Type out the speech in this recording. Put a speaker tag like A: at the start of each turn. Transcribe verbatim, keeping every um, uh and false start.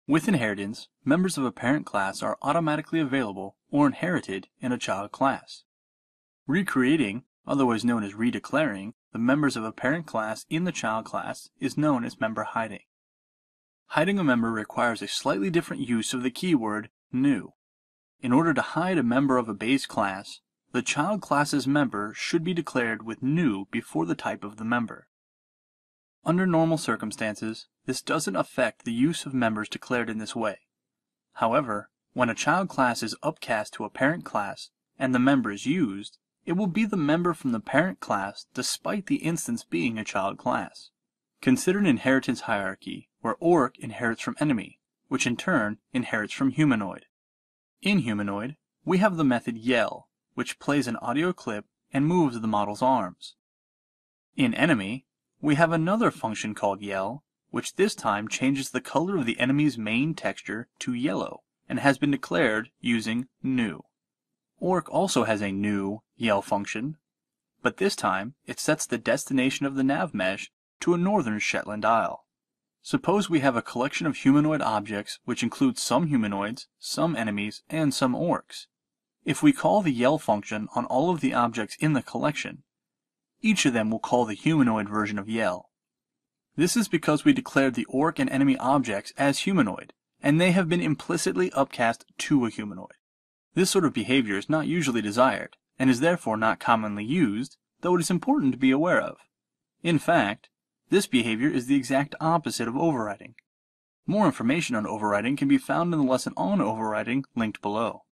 A: With inheritance, members of a parent class are automatically available or inherited in a child class. Recreating, otherwise known as redeclaring, the members of a parent class in the child class is known as member hiding. Hiding a member requires a slightly different use of the keyword new. In order to hide a member of a base class, the child class's member should be declared with new before the type of the member. Under normal circumstances, this doesn't affect the use of members declared in this way. However, when a child class is upcast to a parent class and the member is used, it will be the member from the parent class despite the instance being a child class. Consider an inheritance hierarchy where orc inherits from enemy, which in turn inherits from humanoid. In humanoid, we have the method yell, which plays an audio clip and moves the model's arms. In enemy, we have another function called yell, which this time changes the color of the enemy's main texture to yellow and has been declared using new. Orc also has a new yell function, but this time it sets the destination of the nav mesh to a northern Shetland Isle. Suppose we have a collection of humanoid objects which includes some humanoids, some enemies, and some orcs. If we call the yell function on all of the objects in the collection, each of them will call the humanoid version of yell. This is because we declared the orc and enemy objects as humanoid, and they have been implicitly upcast to a humanoid. This sort of behavior is not usually desired, and is therefore not commonly used, though it is important to be aware of. In fact, this behavior is the exact opposite of overriding. More information on overriding can be found in the lesson on overriding linked below.